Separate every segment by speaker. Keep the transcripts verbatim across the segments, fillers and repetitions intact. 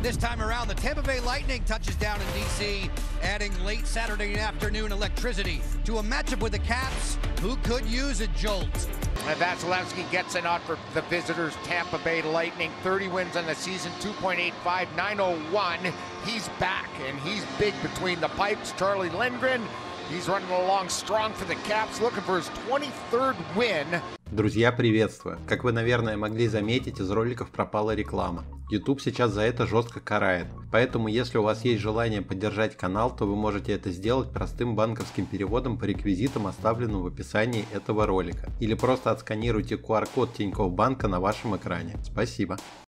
Speaker 1: This time around, the Tampa Bay Lightning touches down in D C, adding late Saturday afternoon electricity to a matchup with the Caps, who could use a jolt.
Speaker 2: And Vasilevsky gets a nod for the visitors, Tampa Bay Lightning. thirty wins on the season, two point eight five, nine oh one. He's back, and he's big between the pipes. Charlie Lindgren, he's running along strong for the Caps, looking for his twenty-third win.
Speaker 3: Друзья, приветствую! Как вы, наверное, могли заметить, из роликов пропала реклама. YouTube сейчас за это жестко карает, поэтому если у вас есть желание поддержать канал, то вы можете это сделать простым банковским переводом по реквизитам, оставленным в описании этого ролика. Или просто отсканируйте ку ар код Тинькофф Банка на вашем экране. Спасибо!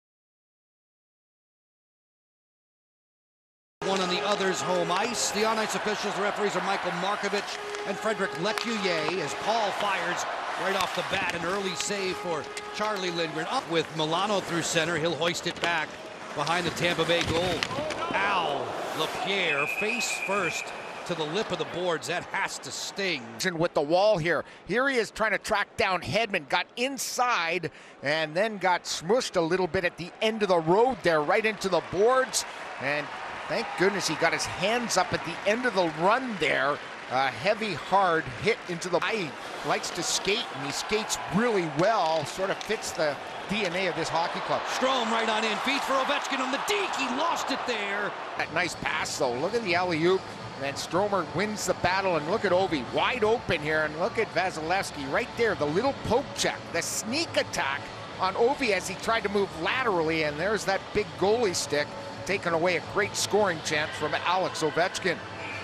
Speaker 1: One on the other's home ice. The on-ice officials, the referees are Michael Markovich and Frederick Lecuyer as Paul fires right off the bat. An early save for Charlie Lindgren. Up with Milano through center. He'll hoist it back behind the Tampa Bay goal. Al Lapierre face first to the lip of the boards. That has to sting.
Speaker 2: With the wall here. Here he is trying to track down Hedman. Got inside and then got smushed a little bit at the end of the road there, right into the boards. And thank goodness he got his hands up at the end of the run there. A heavy, hard hit into the... He likes to skate, and he skates really well. Sort of fits the D N A of this hockey club.
Speaker 1: Strome right on in. Feeds for Ovechkin on the deke. He lost it there.
Speaker 2: That nice pass, though. Look at the alley-oop. And Stromer wins the battle. And look at Ovi wide open here. And look at Vasilevsky right there. The little poke check. The sneak attack on Ovi as he tried to move laterally. And there's that big goalie stick, taking away a great scoring chance from Alex Ovechkin.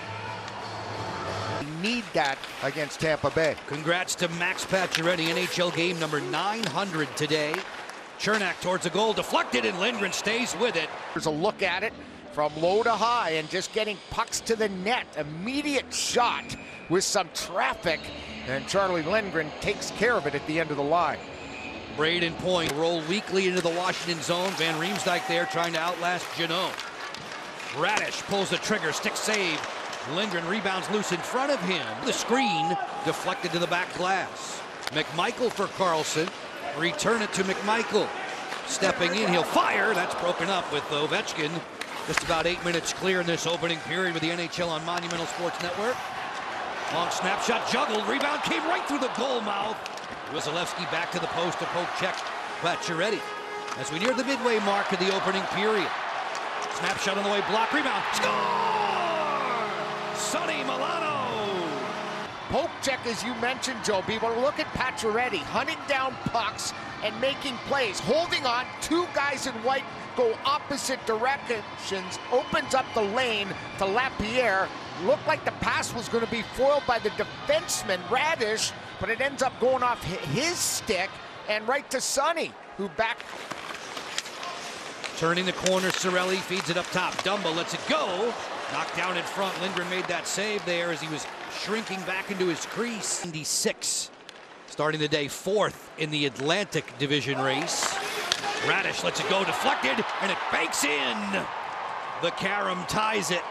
Speaker 2: Need that against Tampa Bay.
Speaker 1: Congrats to Max Pacioretty, N H L game number nine hundred today. Chernak towards the goal, deflected, and Lindgren stays with it.
Speaker 2: There's a look at it from low to high and just getting pucks to the net. Immediate shot with some traffic, and Charlie Lindgren takes care of it at the end of the line.
Speaker 1: Braden Point roll weakly into the Washington zone. Van Riemsdyk there trying to outlast Janot. Radish pulls the trigger, stick save. Lindgren rebounds loose in front of him. The screen deflected to the back glass. McMichael for Carlson. Return it to McMichael. Stepping in, he'll fire. That's broken up with Ovechkin. Just about eight minutes clear in this opening period with the N H L on Monumental Sports Network. Long snapshot juggled. Rebound came right through the goal mouth. Vasilevsky back to the post to poke check Pacioretty. As we near the midway mark of the opening period. Snapshot on the way, block, rebound, score! Sonny Milano!
Speaker 2: Poke check, as you mentioned, Joe B. But look at Pacioretty hunting down pucks and making plays, holding on. Two guys in white go opposite directions, opens up the lane to Lapierre. Looked like the pass was going to be foiled by the defenseman Radish, but it ends up going off his stick and right to Sonny, who back.
Speaker 1: Turning the corner, Cirelli feeds it up top. Dumba lets it go. Knocked down in front. Lindgren made that save there as he was shrinking back into his crease. ninety-six. Starting the day fourth in the Atlantic Division race. Radish lets it go, deflected, and it banks in. The Karam ties it.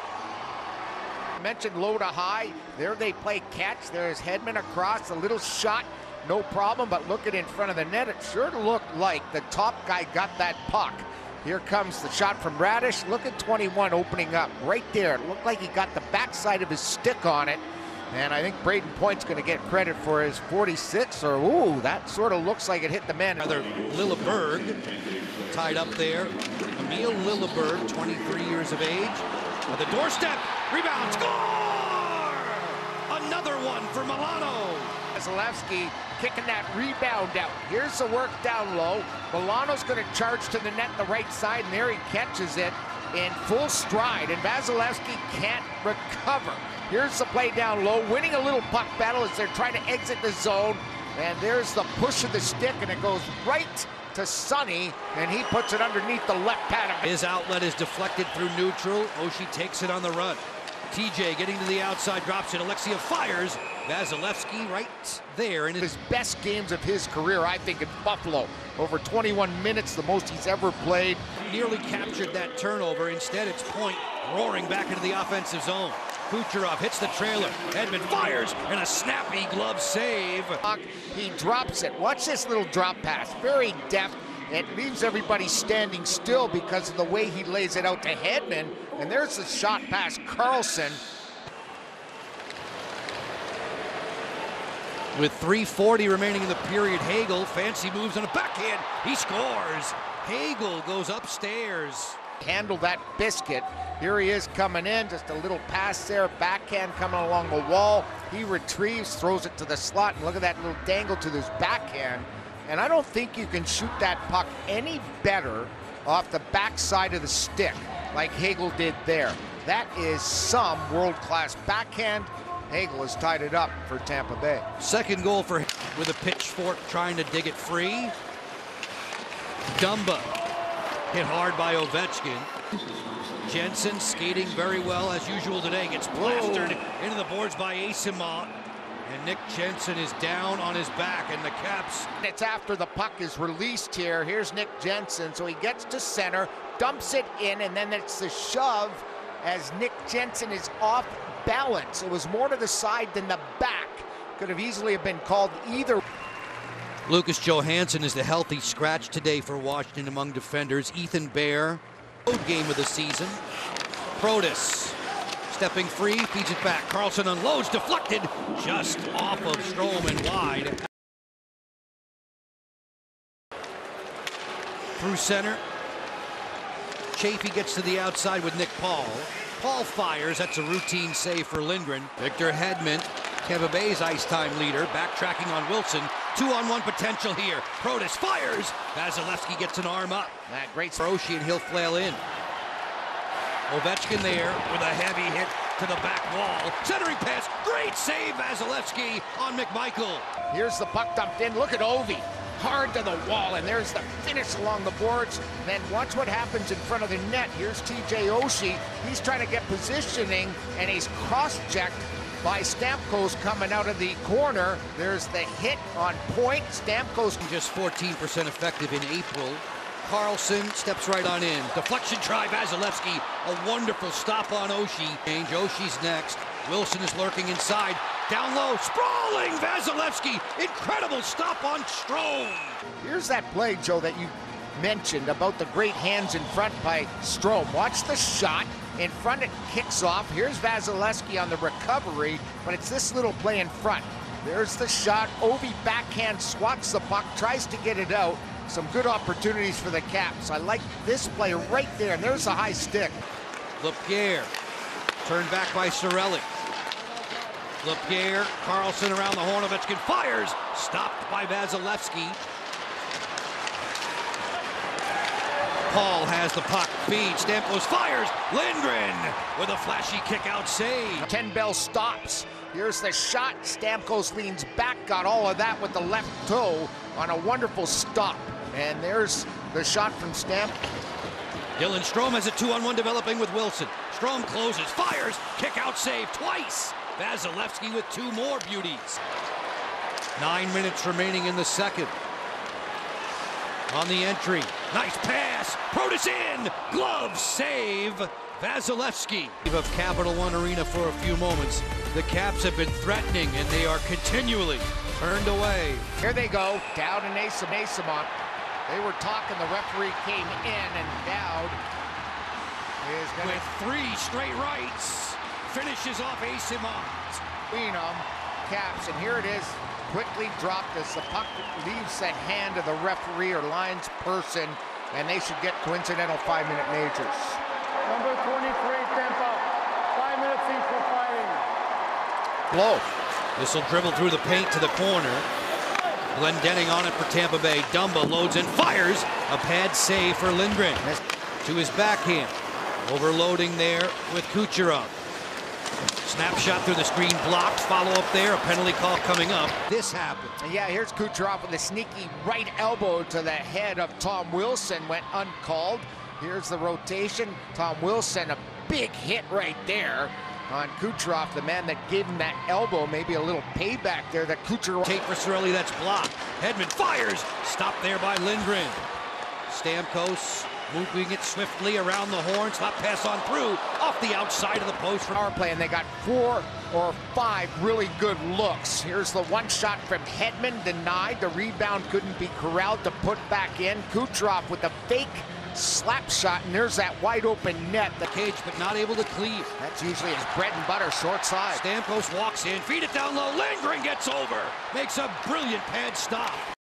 Speaker 2: I mentioned low to high. There they play catch. There's Hedman across. A little shot, no problem, but look at in front of the net. It sure looked like the top guy got that puck. Here comes the shot from Radish. Look at twenty-one opening up right there. It looked like he got the backside of his stick on it. And I think Braden Point's going to get credit for his forty-six, or ooh, that sort of looks like it hit the man.
Speaker 1: Rather, Lilleberg tied up there. Emil Lilleberg, twenty-three years of age. At the doorstep, rebound, score! Another one for Milano.
Speaker 2: Vasilevsky kicking that rebound out. Here's the work down low. Milano's going to charge to the net the right side, and there he catches it in full stride, and Vasilevsky can't recover. Here's the play down low, winning a little puck battle as they're trying to exit the zone, and there's the push of the stick, and it goes right to Sonny, and he puts it underneath the left pad.
Speaker 1: His outlet is deflected through neutral. Oshie takes it on the run. T J getting to the outside, drops it. Alexiev fires. Vasilevsky right there. In
Speaker 2: his best games of his career, I think, in Buffalo. Over twenty-one minutes, the most he's ever played.
Speaker 1: Nearly captured that turnover. Instead, it's Point roaring back into the offensive zone. Kucherov hits the trailer. Hedman fires, and a snappy glove save.
Speaker 2: He drops it. Watch this little drop pass. Very deft. it leaves everybody standing still because of the way he lays it out to Hedman. And there's the shot past Karlsson.
Speaker 1: With three forty remaining in the period, Hagel, fancy moves on a backhand. He scores. Hagel goes upstairs.
Speaker 2: Handle that biscuit. Here he is coming in, just a little pass there, backhand coming along the wall. He retrieves, throws it to the slot, and look at that little dangle to this backhand. And I don't think you can shoot that puck any better off the backside of the stick like Hagel did there. That is some world-class backhand. Hagel has tied it up for Tampa Bay.
Speaker 1: Second goal for with a pitchfork trying to dig it free. Dumba hit hard by Ovechkin. Jensen skating very well as usual today. Gets plastered Whoa. into the boards by Eyssimont. And Nick Jensen is down on his back, and the Caps.
Speaker 2: It's after the puck is released here. Here's Nick Jensen. So he gets to center, dumps it in, and then it's the shove as Nick Jensen is off balance. It was more to the side than the back. Could have easily have been called either.
Speaker 1: Lucas Johansson is the healthy scratch today for Washington among defenders. Ethan Bear, road game of the season. Protas stepping free, feeds it back. Karlsson unloads, deflected, just off of Strome and wide. Through center. Chafee gets to the outside with Nick Paul. Paul fires, that's a routine save for Lindgren. Victor Hedman, Tampa Bay's ice time leader, backtracking on Wilson. Two on one potential here. Protas fires. Vasilevsky gets an arm up.
Speaker 2: That great
Speaker 1: Roshi, and he'll flail in. Ovechkin there with a heavy hit to the back wall. Centering pass, great save, Vasilevsky on McMichael.
Speaker 2: Here's the puck dumped in. Look at Ovi. Hard to the wall, and there's the finish along the boards. Then watch what happens in front of the net. Here's T J Oshie. He's trying to get positioning, and he's cross-checked by Stamkos coming out of the corner. There's the hit on point. Stamkos
Speaker 1: just fourteen percent effective in April. Karlsson steps right on in. Deflection try, Vasilevsky. A wonderful stop on Oshie. Change, Oshie's next. Wilson is lurking inside. Down low, sprawling Vasilevsky. Incredible stop on Strome.
Speaker 2: Here's that play, Joe, that you mentioned about the great hands in front by Strome. Watch the shot. In front, it kicks off. Here's Vasilevsky on the recovery, but it's this little play in front. There's the shot. Ovi backhand swats the puck, tries to get it out. Some good opportunities for the Caps. I like this play right there, and there's the high stick.
Speaker 1: LaPierre, turned back by Cirelli. LaPierre, Karlsson around the horn. Ovechkin fires, stopped by Vasilevsky. Paul has the puck, feed, Stamkos fires, Lindgren with a flashy kick-out save.
Speaker 2: Ken Bell stops. Here's the shot. Stamkos leans back, got all of that with the left toe on a wonderful stop. And there's the shot from Stamp.
Speaker 1: Dylan Strome has a two-on-one developing with Wilson. Strome closes, fires, kick-out save twice. Vasilevsky with two more beauties. Nine minutes remaining in the second. On the entry, nice pass, Protas in, glove save, Vasilevsky. Of Capital One Arena for a few moments. The Caps have been threatening, and they are continually turned away.
Speaker 2: Here they go, Dowd and Eyssimont. They were talking, the referee came in, and Dowd is gonna...
Speaker 1: with three straight rights, finishes off Eyssimont.
Speaker 2: Between them, Caps, and here it is. Quickly dropped as the puck leaves that hand of the referee or lines person, and they should get coincidental five-minute majors.
Speaker 4: Number twenty-three, Tampa. Five minutes each for fighting.
Speaker 2: Blow.
Speaker 1: This will dribble through the paint to the corner. Glendening on it for Tampa Bay. Dumba loads and fires. A pad save for Lindgren. To his backhand. Overloading there with Kucherov. Snapshot through the screen, blocked, follow up there, a penalty call coming up. This happened.
Speaker 2: Yeah, here's Kucherov with a sneaky right elbow to the head of Tom Wilson, went uncalled. Here's the rotation. Tom Wilson, a big hit right there on Kucherov, the man that gave him that elbow, maybe a little payback there that Kucherov.
Speaker 1: Tape for Cirelli, that's blocked. Hedman fires, stopped there by Lindgren. Stamkos Moving it swiftly around the horn. Slap pass on through. Off the outside of the post.
Speaker 2: Power play, and they got four or five really good looks. Here's the one shot from Hedman, denied. The rebound couldn't be corralled to put back in. Kucherov with a fake slap shot, and there's that wide open net.
Speaker 1: The cage, but not able to cleave.
Speaker 2: That's usually his bread and butter, short side.
Speaker 1: Stamkos walks in, feed it down low. Lindgren gets over. Makes a brilliant pad stop.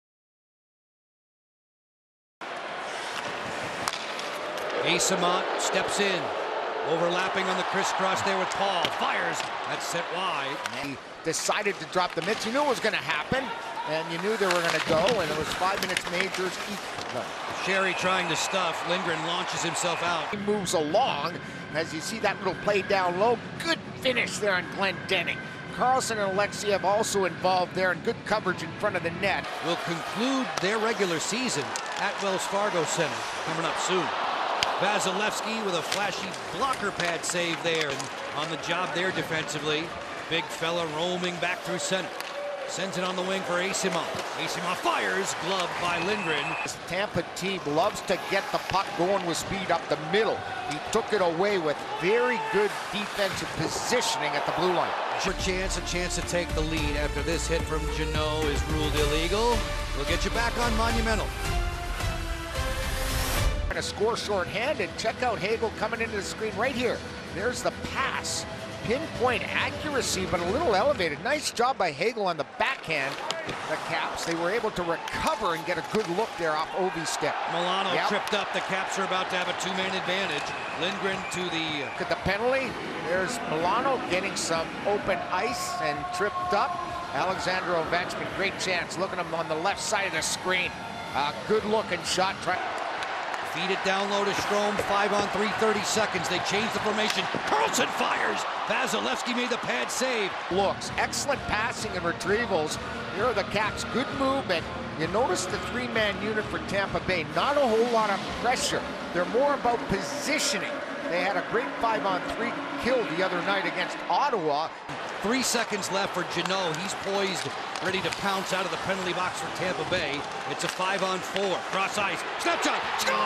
Speaker 1: Eyssimont steps in. Overlapping on the crisscross there with Paul. Fires. That's set wide.
Speaker 2: He decided to drop the mitts. You knew it was going to happen, and you knew they were going to go, and it was five minutes majors each. No.
Speaker 1: Sherry trying to stuff. Lindgren launches himself out.
Speaker 2: He moves along as you see that little play down low. Good finish there on Glendening. Carlson and Alexiev also involved there, and good coverage in front of the net.
Speaker 1: Will conclude their regular season at Wells Fargo Center coming up soon. Vasilevsky with a flashy blocker pad save there, and on the job there defensively. Big fella roaming back through center. Sends it on the wing for Eyssimont. Eyssimont fires, gloved by Lindgren.
Speaker 2: This Tampa team loves to get the puck going with speed up the middle. He took it away with very good defensive positioning at the blue line.
Speaker 1: For chance, a chance to take the lead after this hit from Jeannot is ruled illegal. We'll get you back on Monumental.
Speaker 2: Trying to score shorthanded. Check out Hagel coming into the screen right here. There's the pass. Pinpoint accuracy, but a little elevated. Nice job by Hagel on the backhand. The Caps, they were able to recover and get a good look there off Ovi's step.
Speaker 1: Milano
Speaker 2: yep.
Speaker 1: tripped up. The Caps are about to have a two-man advantage. Lindgren to the...
Speaker 2: Look at the penalty. There's Milano getting some open ice and tripped up. Alexander Ovechkin, great chance. Look at him on the left side of the screen. Uh, good looking shot. Try
Speaker 1: Feed it down low to Strome, five on three, thirty seconds. They change the formation. Carlson fires. Vasilevsky made the pad save.
Speaker 2: Looks, excellent passing and retrievals. Here are the Caps, good movement. You notice the three-man unit for Tampa Bay, not a whole lot of pressure. They're more about positioning. They had a great five on three kill the other night against Ottawa.
Speaker 1: Three seconds left for Jeannot. He's poised, ready to pounce out of the penalty box for Tampa Bay. It's a five on four. Cross ice. Snapshot.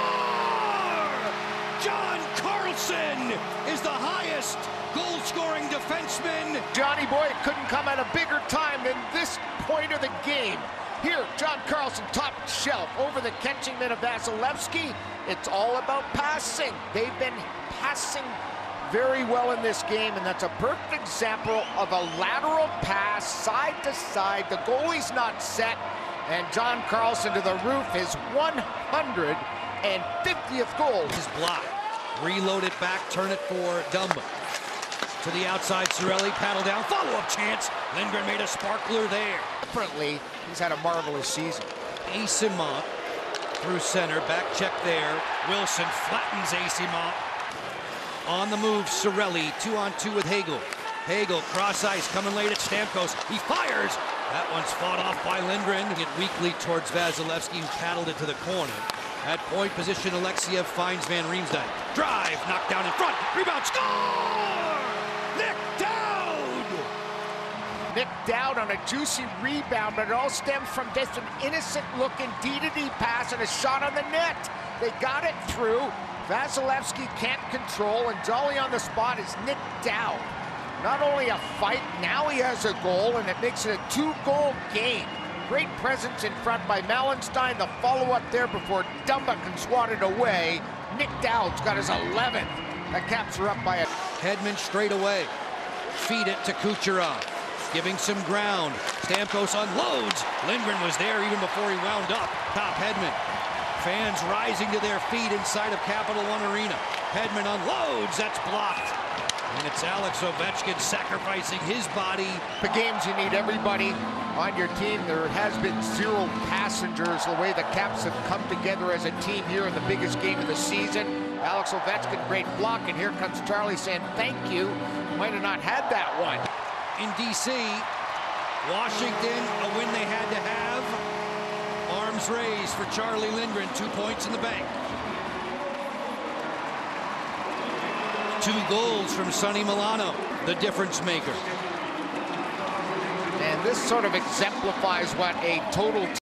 Speaker 1: Score! John Carlson is the highest goal-scoring defenseman.
Speaker 2: Johnny Boy couldn't come at a bigger time than this point of the game. Here, John Carlson, top shelf, over the catching man of Vasilevsky. It's all about passing. They've been passing very well in this game, and that's a perfect example of a lateral pass, side to side. The goalie's not set, and John Carlson to the roof, his one hundred fiftieth goal.
Speaker 1: His block. Reload it back, turn it for Dumba. To the outside, Cirelli, paddle down, follow-up chance. Lindgren made a sparkler there.
Speaker 2: Differently, he's had a marvelous season.
Speaker 1: Eyssimont through center, back check there. Wilson flattens Eyssimont. On the move, Cirelli, two on two with Hagel. Hagel, cross ice, coming late at Stamkos. He fires. That one's fought off by Lindgren. Get weakly towards Vasilevsky, who paddled it to the corner. At point position, Alexiev finds Van Riemsdyk. Drive, knocked down in front. Rebound, score! Nick Dowd!
Speaker 2: Nick Dowd on a juicy rebound, but it all stems from just an innocent-looking D-to-D pass and a shot on the net. They got it through. Vasilevsky can't control, and jolly on the spot is Nick Dowd. Not only a fight, now he has a goal, and it makes it a two-goal game. Great presence in front by Malenstein. The follow-up there before Dumba can swat it away. Nick Dowd's got his eleventh. The Caps are up by a...
Speaker 1: Hedman straight away. Feed it to Kucherov. Giving some ground. Stamkos unloads. Lindgren was there even before he wound up. Top Hedman. Fans rising to their feet inside of Capital One Arena. Hedman unloads. That's blocked. And it's Alex Ovechkin sacrificing his body.
Speaker 2: The games you need everybody on your team. There has been zero passengers. The way the Caps have come together as a team here in the biggest game of the season. Alex Ovechkin, great block, and here comes Charlie saying thank you. Might have not had that one.
Speaker 1: In D C, Washington, a win they had to have. Arms raised for Charlie Lindgren, two points in the bank. Two goals from Sonny Milano, the difference maker.
Speaker 2: And this sort of exemplifies what a total